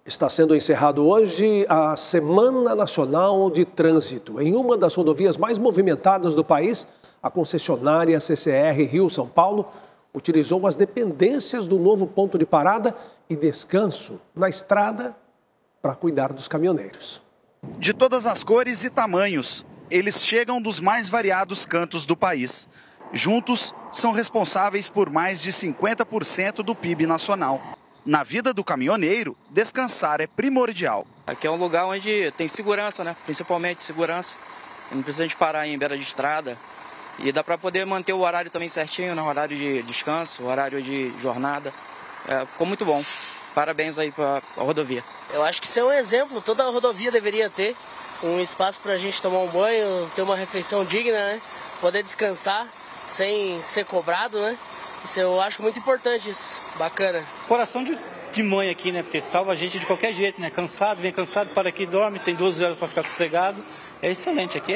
Está sendo encerrado hoje a Semana Nacional de Trânsito. Em uma das rodovias mais movimentadas do país, a concessionária CCR Rio-São Paulo utilizou as dependências do novo ponto de parada e descanso na estrada para cuidar dos caminhoneiros. De todas as cores e tamanhos, eles chegam dos mais variados cantos do país. Juntos, são responsáveis por mais de 50% do PIB nacional. Na vida do caminhoneiro, descansar é primordial. Aqui é um lugar onde tem segurança, né? Principalmente segurança. Não precisa de parar em beira de estrada. E dá para poder manter o horário também certinho, né? O horário de descanso, o horário de jornada. Ficou muito bom. Parabéns aí para a rodovia. Eu acho que isso é um exemplo. Toda a rodovia deveria ter um espaço para a gente tomar um banho, ter uma refeição digna, né? Poder descansar sem ser cobrado, né? Isso eu acho muito importante, isso. Bacana. Coração de mãe aqui, né? Porque salva a gente de qualquer jeito, né? Cansado, vem cansado, para aqui, dorme, tem 12 horas para ficar sossegado. É excelente, aqui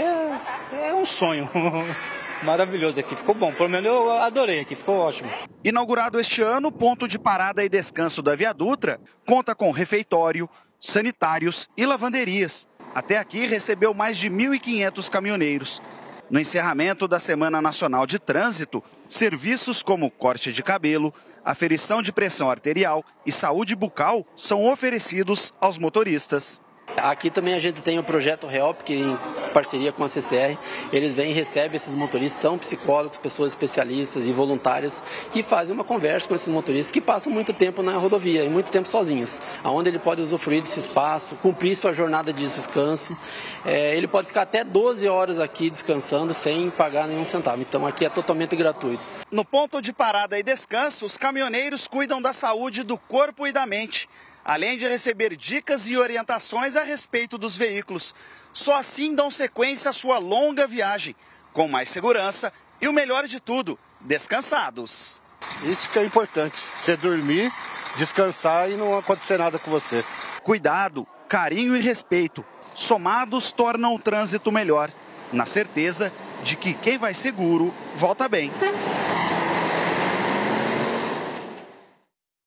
é um sonho. Maravilhoso aqui, ficou bom. Pelo menos eu adorei aqui, ficou ótimo. Inaugurado este ano, o ponto de parada e descanso da Via Dutra conta com refeitório, sanitários e lavanderias. Até aqui recebeu mais de 1.500 caminhoneiros. No encerramento da Semana Nacional de Trânsito, serviços como corte de cabelo, aferição de pressão arterial e saúde bucal são oferecidos aos motoristas. Aqui também a gente tem o projeto Help, que em parceria com a CCR, eles vêm e recebem esses motoristas, são psicólogos, pessoas especialistas e voluntárias que fazem uma conversa com esses motoristas que passam muito tempo na rodovia e muito tempo sozinhos, onde ele pode usufruir desse espaço, cumprir sua jornada de descanso. Ele pode ficar até 12 horas aqui descansando sem pagar nenhum centavo, então aqui é totalmente gratuito. No ponto de parada e descanso, os caminhoneiros cuidam da saúde do corpo e da mente, além de receber dicas e orientações a respeito dos veículos. Só assim dão sequência à sua longa viagem, com mais segurança e o melhor de tudo, descansados. Isso que é importante, você dormir, descansar e não acontecer nada com você. Cuidado, carinho e respeito, somados tornam o trânsito melhor, na certeza de que quem vai seguro volta bem.